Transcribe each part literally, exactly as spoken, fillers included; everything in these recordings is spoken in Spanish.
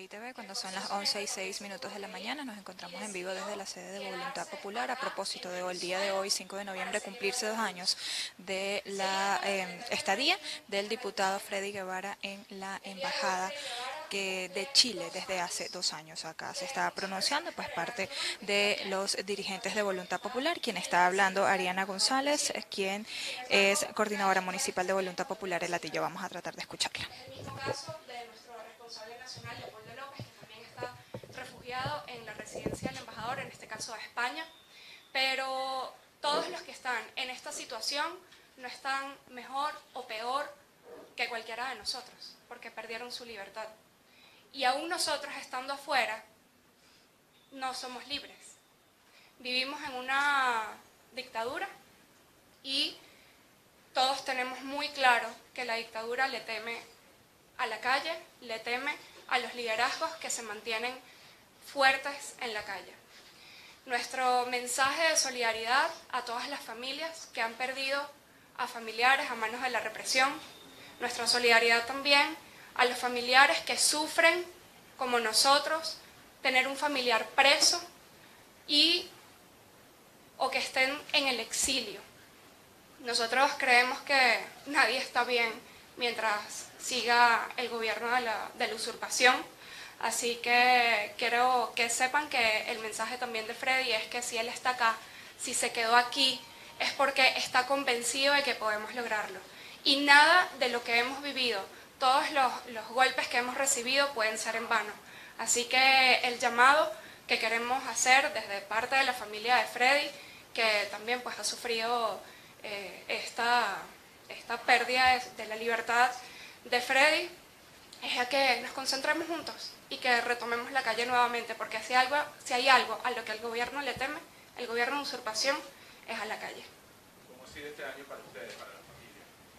I T V, cuando son las once y seis minutos de la mañana. Nos encontramos en vivo desde la sede de Voluntad Popular a propósito de el día de hoy, cinco de noviembre, cumplirse dos años de la eh, estadía del diputado Freddy Guevara en la embajada que de Chile desde hace dos años. Acá se está pronunciando pues parte de los dirigentes de Voluntad Popular. Quien está hablando, Ariana González, quien es coordinadora municipal de Voluntad Popular El Hatillo. Vamos a tratar de escucharla. El mismo caso de nuestro responsable nacional, Leopoldo López, que también está refugiado en la residencia del embajador, en este caso de España, pero todos los que están en esta situación no están mejor o peor que cualquiera de nosotros, porque perdieron su libertad. Y aún nosotros, estando afuera, no somos libres. Vivimos en una dictadura y todos tenemos muy claro que la dictadura le teme a la calle, le teme a los liderazgos que se mantienen fuertes en la calle. Nuestro mensaje de solidaridad a todas las familias que han perdido a familiares a manos de la represión, nuestra solidaridad también a los familiares que sufren, como nosotros, tener un familiar preso y o que estén en el exilio. Nosotros creemos que nadie está bien mientras siga el gobierno de la, de la usurpación, así que quiero que sepan que el mensaje también de Freddy es que si él está acá, si se quedó aquí, es porque está convencido de que podemos lograrlo. Y nada de lo que hemos vivido, todos los, los golpes que hemos recibido pueden ser en vano. Así que el llamado que queremos hacer desde parte de la familia de Freddy, que también pues, ha sufrido eh, esta, esta pérdida de, de la libertad de Freddy, es a que nos concentremos juntos y que retomemos la calle nuevamente, porque si, algo, si hay algo a lo que el gobierno le teme, el gobierno de usurpación, es a la calle. ¿Cómo ha sido este año para ustedes, para la familia?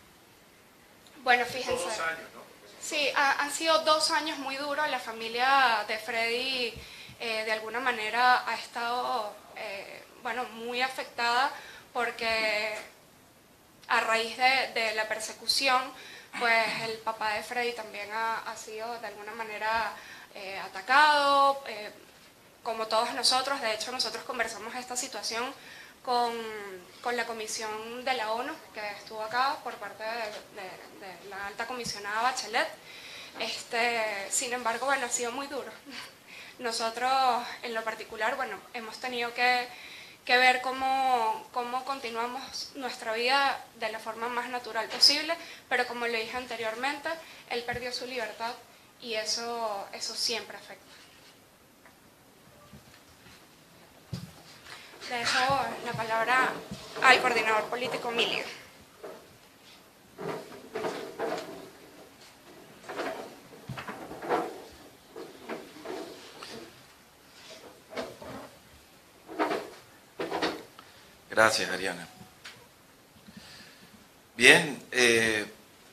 Bueno, fíjense. Dos años, ¿no? Sí, ha, han sido dos años muy duros. La familia de Freddy eh, de alguna manera ha estado eh, bueno, muy afectada porque a raíz de, de la persecución, pues el papá de Freddy también ha, ha sido de alguna manera eh, atacado, eh, como todos nosotros. De hecho, nosotros conversamos esta situación con, con la comisión de la ONU, que estuvo acá por parte de, de, de la alta comisionada Bachelet. Este, sin embargo, bueno, ha sido muy duro. Nosotros, en lo particular, bueno, hemos tenido que, que ver cómo, cómo continuamos nuestra vida de la forma más natural posible, pero como le dije anteriormente, él perdió su libertad y eso, eso siempre afecta. Le dejo la palabra al coordinador político, Emilio. Gracias, Ariana. Bien, eh,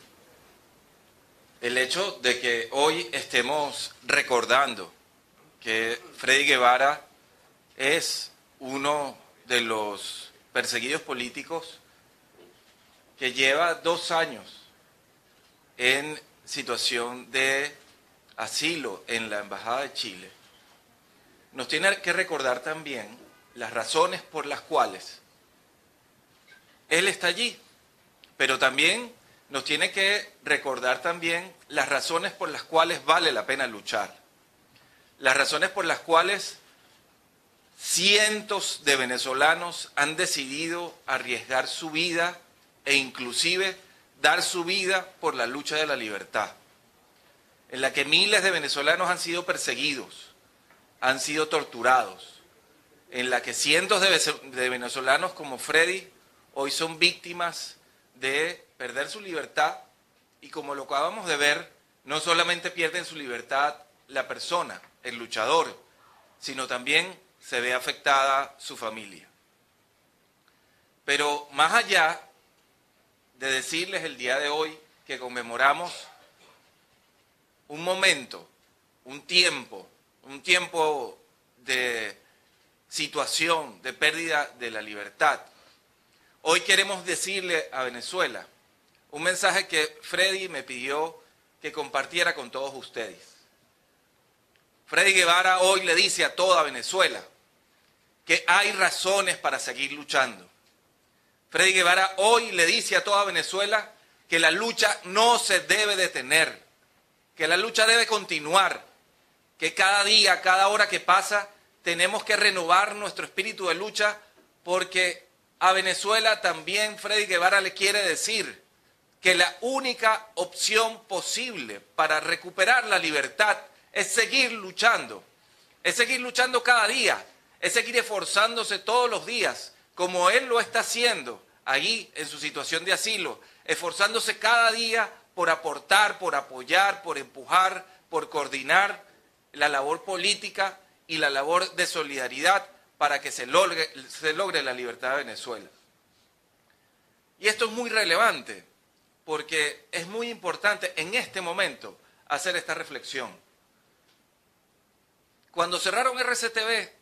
el hecho de que hoy estemos recordando que Freddy Guevara es uno de los perseguidos políticos que lleva dos años en situación de asilo en la Embajada de Chile, nos tiene que recordar también las razones por las cuales él está allí, pero también nos tiene que recordar también las razones por las cuales vale la pena luchar, las razones por las cuales cientos de venezolanos han decidido arriesgar su vida e inclusive dar su vida por la lucha de la libertad, en la que miles de venezolanos han sido perseguidos, han sido torturados, en la que cientos de venezolanos como Freddy hoy son víctimas de perder su libertad y, como lo acabamos de ver, no solamente pierden su libertad la persona, el luchador, sino también se ve afectada su familia. Pero más allá de decirles el día de hoy que conmemoramos un momento, un tiempo, un tiempo de situación, de pérdida de la libertad, hoy queremos decirle a Venezuela un mensaje que Freddy me pidió que compartiera con todos ustedes. Freddy Guevara hoy le dice a toda Venezuela que hay razones para seguir luchando. Freddy Guevara hoy le dice a toda Venezuela que la lucha no se debe detener, que la lucha debe continuar, que cada día, cada hora que pasa, tenemos que renovar nuestro espíritu de lucha, porque a Venezuela también Freddy Guevara le quiere decir que la única opción posible para recuperar la libertad es seguir luchando, es seguir luchando cada día, es seguir esforzándose todos los días, como él lo está haciendo allí en su situación de asilo, esforzándose cada día por aportar, por apoyar, por empujar, por coordinar la labor política y la labor de solidaridad para que se logre, se logre la libertad de Venezuela. Y esto es muy relevante, porque es muy importante en este momento hacer esta reflexión. Cuando cerraron R C T V,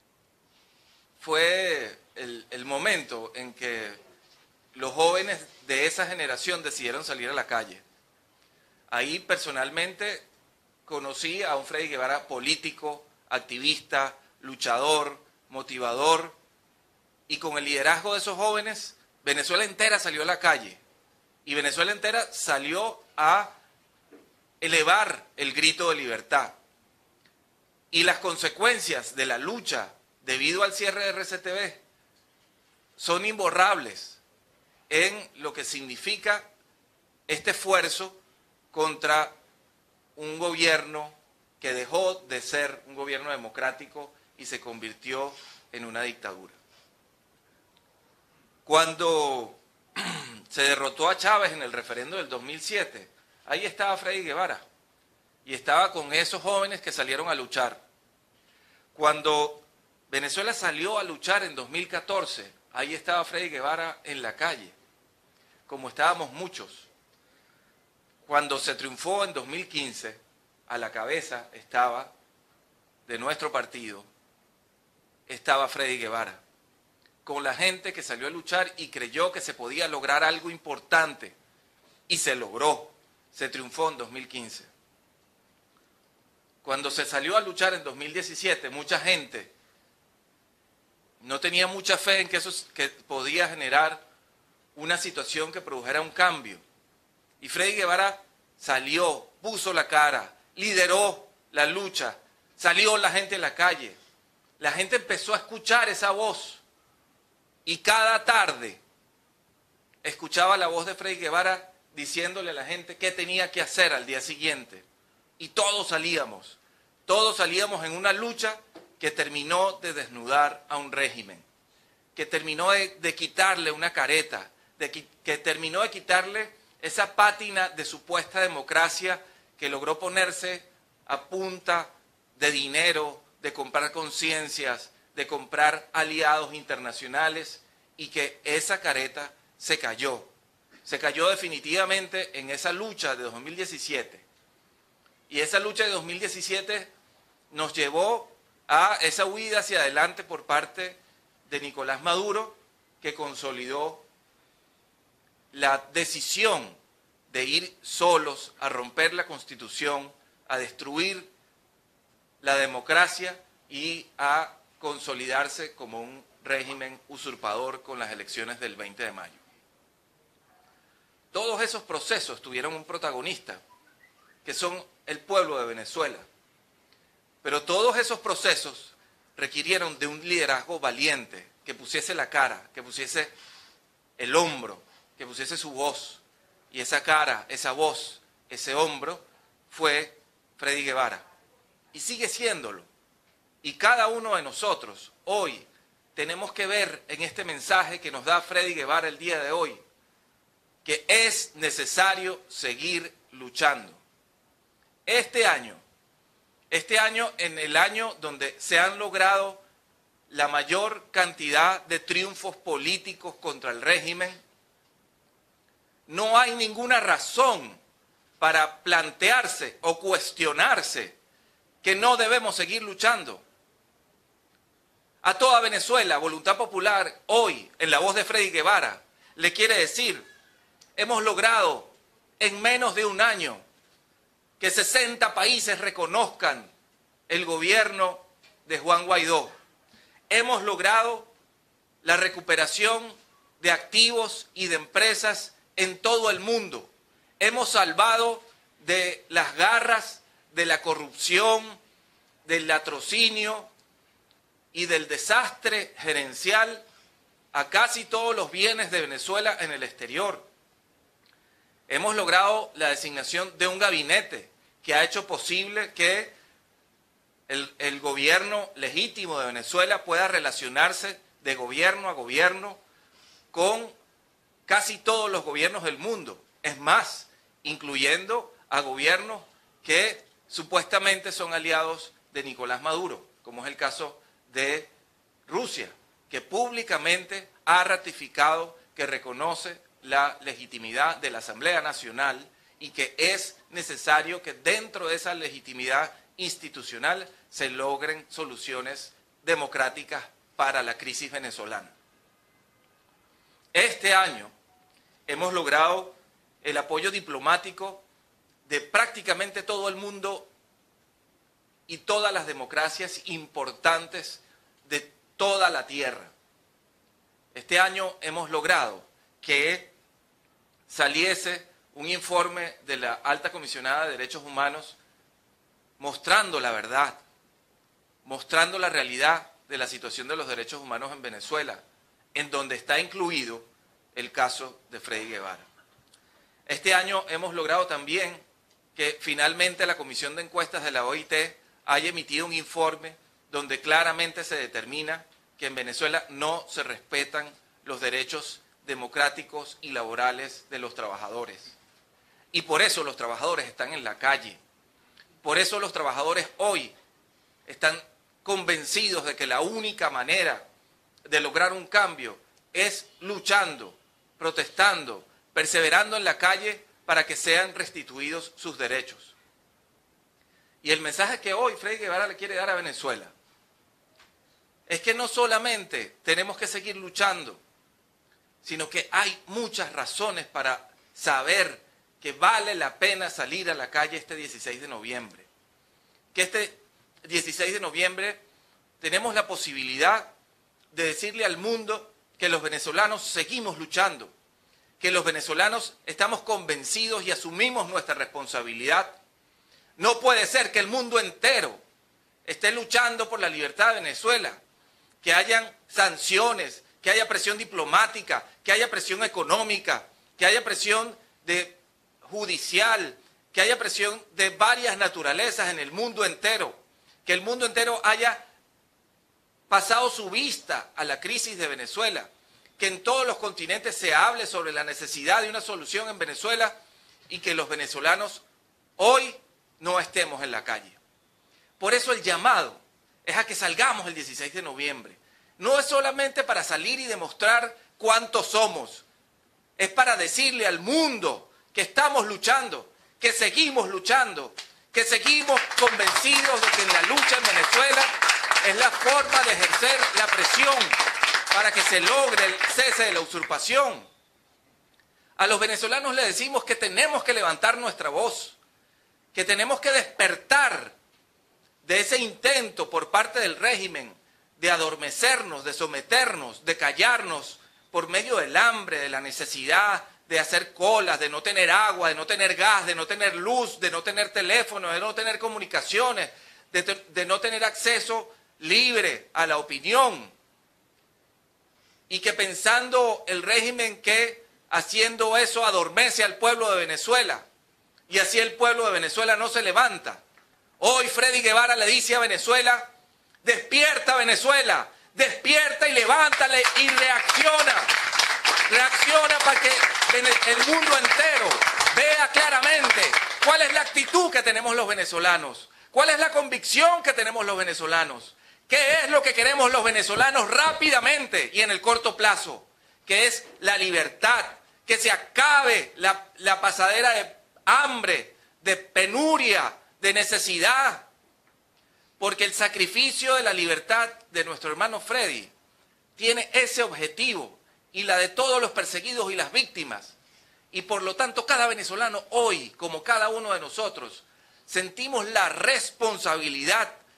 fue el, el momento en que los jóvenes de esa generación decidieron salir a la calle. Ahí personalmente conocí a un Freddy Guevara político, activista, luchador, motivador, y con el liderazgo de esos jóvenes, Venezuela entera salió a la calle, y Venezuela entera salió a elevar el grito de libertad. Y las consecuencias de la lucha debido al cierre de R C T V son imborrables en lo que significa este esfuerzo contra un gobierno que dejó de ser un gobierno democrático y se convirtió en una dictadura. Cuando se derrotó a Chávez en el referendo del dos mil siete, ahí estaba Freddy Guevara y estaba con esos jóvenes que salieron a luchar. Cuando Venezuela salió a luchar en dos mil catorce, ahí estaba Freddy Guevara en la calle, como estábamos muchos. Cuando se triunfó en dos mil quince, a la cabeza estaba de nuestro partido, estaba Freddy Guevara, con la gente que salió a luchar y creyó que se podía lograr algo importante, y se logró, se triunfó en dos mil quince. Cuando se salió a luchar en dos mil diecisiete, mucha gente no tenía mucha fe en que eso que podía generar una situación que produjera un cambio. Y Freddy Guevara salió, puso la cara, lideró la lucha, salió la gente en la calle. La gente empezó a escuchar esa voz. Y cada tarde escuchaba la voz de Freddy Guevara diciéndole a la gente qué tenía que hacer al día siguiente. Y todos salíamos, todos salíamos en una lucha que terminó de desnudar a un régimen, que terminó de, de quitarle una careta, de, que terminó de quitarle esa pátina de supuesta democracia que logró ponerse a punta de dinero, de comprar conciencias, de comprar aliados internacionales, y que esa careta se cayó. Se cayó definitivamente en esa lucha de dos mil diecisiete. Y esa lucha de dos mil diecisiete nos llevó a esa huida hacia adelante por parte de Nicolás Maduro, que consolidó la decisión de ir solos a romper la Constitución, a destruir la democracia y a consolidarse como un régimen usurpador con las elecciones del veinte de mayo. Todos esos procesos tuvieron un protagonista, que son el pueblo de Venezuela. Pero todos esos procesos requirieron de un liderazgo valiente, que pusiese la cara, que pusiese el hombro, que pusiese su voz. Y esa cara, esa voz, ese hombro fue Freddy Guevara. Y sigue siéndolo. Y cada uno de nosotros hoy tenemos que ver en este mensaje que nos da Freddy Guevara el día de hoy, que es necesario seguir luchando. Este año, este año en el año donde se han logrado la mayor cantidad de triunfos políticos contra el régimen, no hay ninguna razón para plantearse o cuestionarse que no debemos seguir luchando. A toda Venezuela, Voluntad Popular, hoy, en la voz de Freddy Guevara, le quiere decir, hemos logrado en menos de un año que sesenta países reconozcan el gobierno de Juan Guaidó. Hemos logrado la recuperación de activos y de empresas en todo el mundo. Hemos salvado de las garras de la corrupción, del latrocinio y del desastre gerencial a casi todos los bienes de Venezuela en el exterior. Hemos logrado la designación de un gabinete que ha hecho posible que el, el gobierno legítimo de Venezuela pueda relacionarse de gobierno a gobierno con casi todos los gobiernos del mundo. Es más, incluyendo a gobiernos que supuestamente son aliados de Nicolás Maduro, como es el caso de Rusia, que públicamente ha ratificado que reconoce la legitimidad de la Asamblea Nacional y que es necesario que dentro de esa legitimidad institucional se logren soluciones democráticas para la crisis venezolana. Este año hemos logrado el apoyo diplomático de prácticamente todo el mundo y todas las democracias importantes de toda la tierra. Este año hemos logrado que saliese un informe de la Alta Comisionada de Derechos Humanos mostrando la verdad, mostrando la realidad de la situación de los derechos humanos en Venezuela, en donde está incluido el caso de Freddy Guevara. Este año hemos logrado también que finalmente la Comisión de Encuestas de la O I T haya emitido un informe donde claramente se determina que en Venezuela no se respetan los derechos democráticos y laborales de los trabajadores. Y por eso los trabajadores están en la calle. Por eso los trabajadores hoy están convencidos de que la única manera de lograr un cambio es luchando, protestando, perseverando en la calle para que sean restituidos sus derechos. Y el mensaje que hoy Freddy Guevara le quiere dar a Venezuela es que no solamente tenemos que seguir luchando, sino que hay muchas razones para saber que vale la pena salir a la calle este dieciséis de noviembre. Que este dieciséis de noviembre tenemos la posibilidad de decirle al mundo que los venezolanos seguimos luchando, que los venezolanos estamos convencidos y asumimos nuestra responsabilidad. No puede ser que el mundo entero esté luchando por la libertad de Venezuela, que hayan sanciones, que haya presión diplomática, que haya presión económica, que haya presión de judicial, que haya presión de varias naturalezas en el mundo entero, que el mundo entero haya pasado su vista a la crisis de Venezuela, que en todos los continentes se hable sobre la necesidad de una solución en Venezuela y que los venezolanos hoy no estemos en la calle. Por eso el llamado es a que salgamos el dieciséis de noviembre. No es solamente para salir y demostrar cuántos somos, es para decirle al mundo que estamos luchando, que seguimos luchando, que seguimos convencidos de que en la lucha en Venezuela es la forma de ejercer la presión para que se logre el cese de la usurpación. A los venezolanos les decimos que tenemos que levantar nuestra voz, que tenemos que despertar de ese intento por parte del régimen de adormecernos, de someternos, de callarnos por medio del hambre, de la necesidad de hacer colas, de no tener agua, de no tener gas, de no tener luz, de no tener teléfono, de no tener comunicaciones, de, de no tener acceso libre a la opinión. Y que pensando el régimen que haciendo eso adormece al pueblo de Venezuela y así el pueblo de Venezuela no se levanta. Hoy Freddy Guevara le dice a Venezuela: despierta Venezuela, despierta y levántale y reacciona. Reacciona para que el mundo entero vea claramente cuál es la actitud que tenemos los venezolanos, cuál es la convicción que tenemos los venezolanos, qué es lo que queremos los venezolanos rápidamente y en el corto plazo, que es la libertad, que se acabe la, la pasadera de hambre, de penuria, de necesidad, porque el sacrificio de la libertad de nuestro hermano Freddy tiene ese objetivo y la de todos los perseguidos y las víctimas. Y por lo tanto cada venezolano hoy, como cada uno de nosotros, sentimos la responsabilidad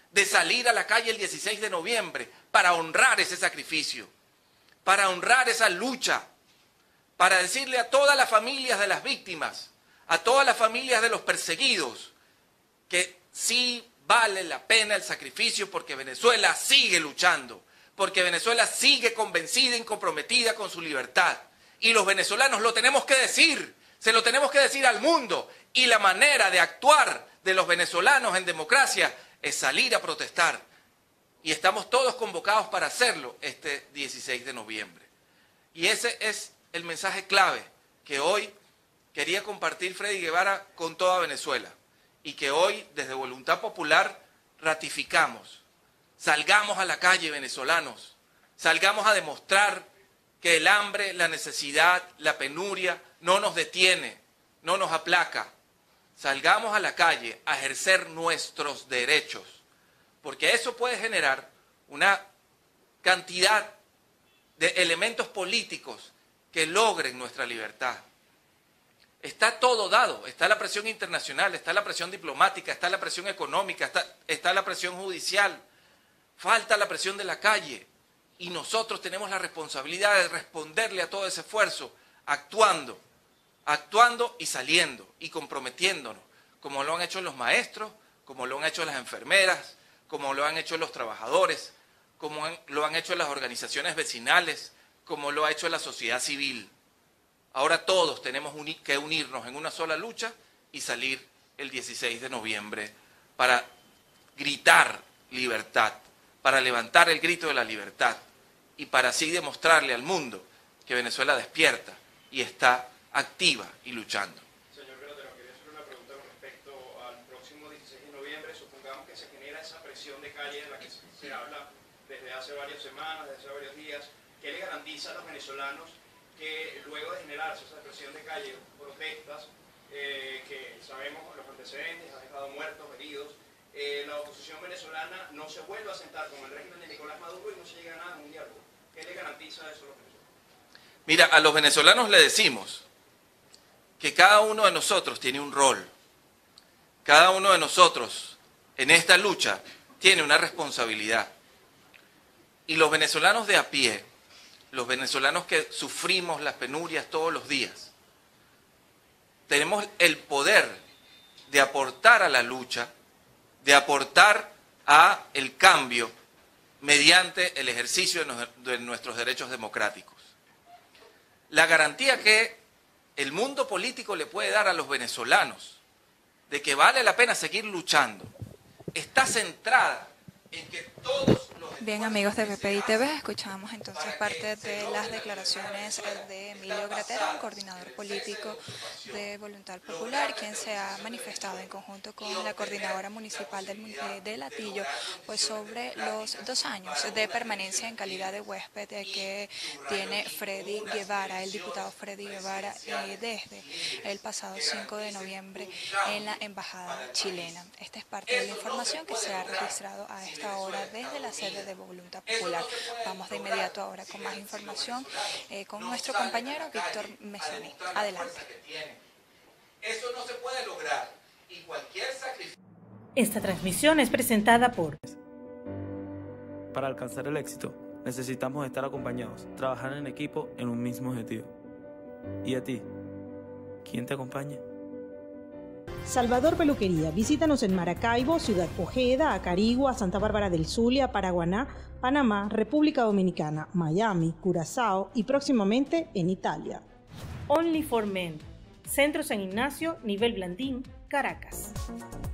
de salir a la calle el dieciséis de noviembre para honrar ese sacrificio, para honrar esa lucha, para decirle a todas las familias de las víctimas, a todas las familias de los perseguidos, que sí vale la pena el sacrificio porque Venezuela sigue luchando, porque Venezuela sigue convencida y comprometida con su libertad. Y los venezolanos lo tenemos que decir, se lo tenemos que decir al mundo. Y la manera de actuar de los venezolanos en democracia es salir a protestar. Y estamos todos convocados para hacerlo este dieciséis de noviembre. Y ese es el mensaje clave que hoy quería compartir Freddy Guevara con toda Venezuela. Y que hoy, desde Voluntad Popular, ratificamos. Salgamos a la calle, venezolanos. Salgamos a demostrar que el hambre, la necesidad, la penuria no nos detiene, no nos aplaca. Salgamos a la calle a ejercer nuestros derechos, porque eso puede generar una cantidad de elementos políticos que logren nuestra libertad. Está todo dado, está la presión internacional, está la presión diplomática, está la presión económica, está, está la presión judicial, falta la presión de la calle y nosotros tenemos la responsabilidad de responderle a todo ese esfuerzo actuando, actuando y saliendo y comprometiéndonos, como lo han hecho los maestros, como lo han hecho las enfermeras, como lo han hecho los trabajadores, como han, lo han hecho las organizaciones vecinales, como lo ha hecho la sociedad civil. Ahora todos tenemos uni- que unirnos en una sola lucha y salir el dieciséis de noviembre para gritar libertad, para levantar el grito de la libertad y para así demostrarle al mundo que Venezuela despierta y está activa y luchando. Señor Grotero, quería hacer una pregunta con respecto al próximo dieciséis de noviembre. Supongamos que se genera esa presión de calle de la que se, se habla desde hace varias semanas, desde hace varios días. ¿Qué le garantiza a los venezolanos que luego de generarse esa presión de calle, protestas, eh, que sabemos los antecedentes, ha dejado muertos, heridos, eh, la oposición venezolana no se vuelva a sentar con el régimen de Nicolás Maduro y no se llega a nada en un diálogo? ¿Qué le garantiza eso a los venezolanos? Mira, a los venezolanos le decimos que cada uno de nosotros tiene un rol, cada uno de nosotros en esta lucha tiene una responsabilidad. Y los venezolanos de a pie, los venezolanos que sufrimos las penurias todos los días, tenemos el poder de aportar a la lucha, de aportar a el cambio mediante el ejercicio de nuestros derechos democráticos. La garantía que el mundo político le puede dar a los venezolanos de que vale la pena seguir luchando está centrada en que todos los... Bien, amigos de P P I T V, escuchamos entonces parte de las declaraciones de Emilio Gratero, coordinador político de Voluntad Popular, quien se ha manifestado en conjunto con la coordinadora municipal del, de Latillo, pues sobre los dos años de permanencia en calidad de huésped que tiene Freddy Guevara, el diputado Freddy Guevara, eh, desde el pasado cinco de noviembre en la embajada chilena. Esta es parte de la información que se ha registrado a esta hora desde la sede de Voluntad Popular. Vamos de inmediato ahora con más información eh, con nuestro compañero Víctor Mesoni. Adelante. Eso no se puede lograr y cualquier sacrificio. Esta transmisión es presentada por... Para alcanzar el éxito, necesitamos estar acompañados, trabajar en equipo en un mismo objetivo. ¿Y a ti? ¿Quién te acompaña? Salvador Peluquería. Visítanos en Maracaibo, Ciudad Ojeda, Acarigua, Santa Bárbara del Zulia, Paraguaná, Panamá, República Dominicana, Miami, Curazao y próximamente en Italia. Only for Men. Centro San Ignacio, nivel Blandín, Caracas.